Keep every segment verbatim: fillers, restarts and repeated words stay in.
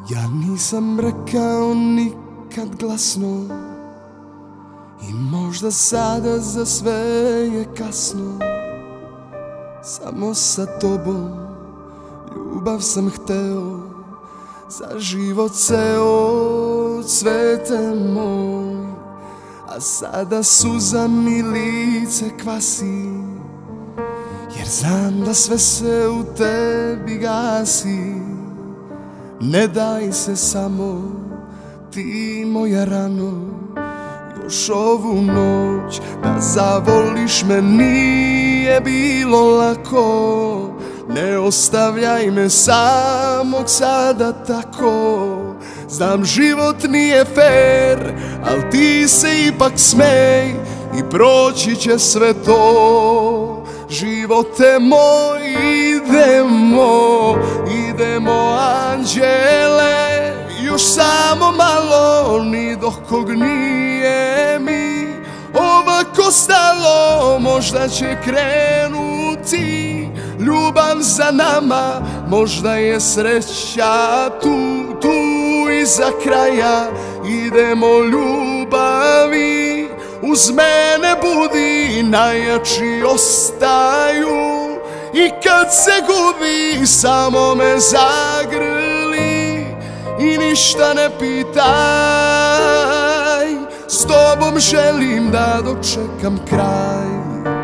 Ja nisam rekao nikad glasno i možda sada za sve je kasno. Samo sa tobom ljubav sam hteo, za život ceo, cvete moj. A sada suza mi lice kvasi, jer znam da sve se u tebi gasi. Ne daj se samo ti moja rano, još ovu noć da zavoliš me nije bilo lako. Ne ostavljaj me samog sada tako. Znam život nije fair, al ti se ipak smej i proći će sve to. Živote moj, idemo, idemo anđele, još samo malo, ni dok kog nije mi ovako stalo. Možda će krenuti ljubav za nama, možda je sreća tu, tu iza kraja. Idemo ljubavi, uz mene budi, najjači ostaju. I kad se gubi samo me zagrli i ništa ne pitaj. S tobom želim da dočekam kraj.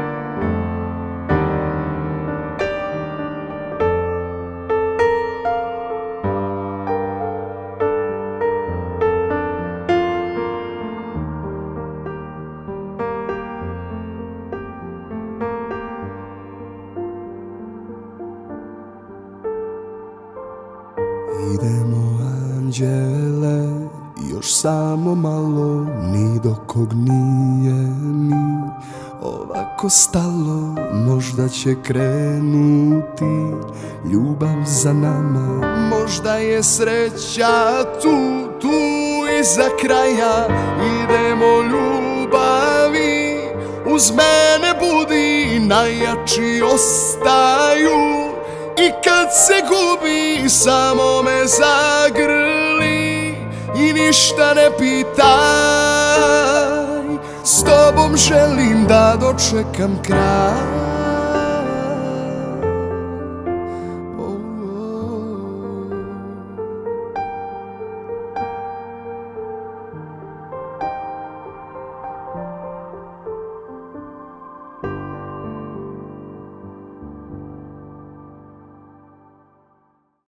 Idemo anđele, još samo malo, ni do kog nije mi ovako stalo. Možda će krenuti ljubav za nama, možda je sreća tu, tu iza kraja. Idemo ljubavi, uz mene budi, najjači ostaju. I kad se gubi samo me zagrli i ništa ne pitaj. S tobom želim da dočekam kraj.